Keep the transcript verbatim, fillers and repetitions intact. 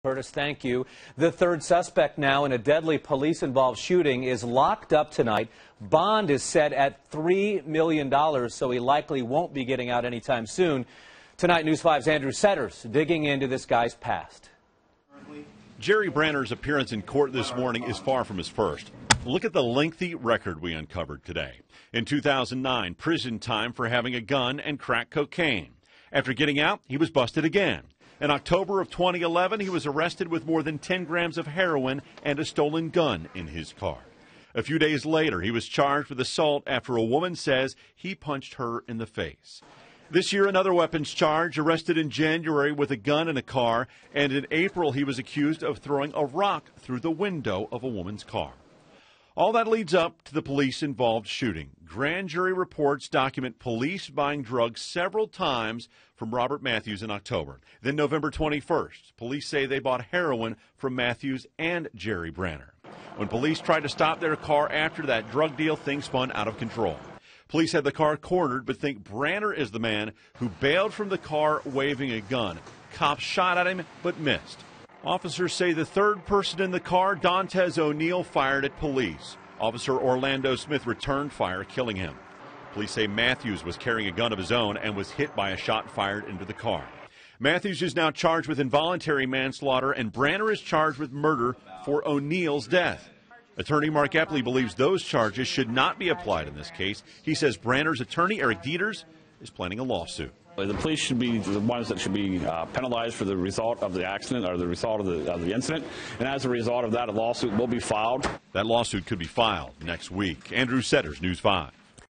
Curtis, thank you. The third suspect now in a deadly police-involved shooting is locked up tonight. Bond is set at three million dollars, so he likely won't be getting out anytime soon. Tonight, News five's Andrew Setters digging into this guy's past. Jerry Branner's appearance in court this morning is far from his first. Look at the lengthy record we uncovered today. In two thousand nine, prison time for having a gun and crack cocaine. After getting out, he was busted again. In October of twenty eleven, he was arrested with more than ten grams of heroin and a stolen gun in his car. A few days later, he was charged with assault after a woman says he punched her in the face. This year, another weapons charge, arrested in January with a gun in a car, and in April he was accused of throwing a rock through the window of a woman's car. All that leads up to the police-involved shooting. Grand jury reports document police buying drugs several times from Robert Matthews in October. Then November twenty-first, police say they bought heroin from Matthews and Jerry Branner. When police tried to stop their car after that drug deal, things spun out of control. Police had the car cornered, but think Branner is the man who bailed from the car waving a gun. Cops shot at him, but missed. Officers say the third person in the car, Dantes O'Neill, fired at police. Officer Orlando Smith returned fire, killing him. Police say Matthews was carrying a gun of his own and was hit by a shot fired into the car. Matthews is now charged with involuntary manslaughter, and Branner is charged with murder for O'Neill's death. Attorney Mark Epley believes those charges should not be applied in this case. He says Branner's attorney, Eric Dieters, is planning a lawsuit. The police should be the ones that should be uh, penalized for the result of the accident or the result of the, of the incident. And as a result of that, a lawsuit will be filed. That lawsuit could be filed next week. Andrew Setters, News five.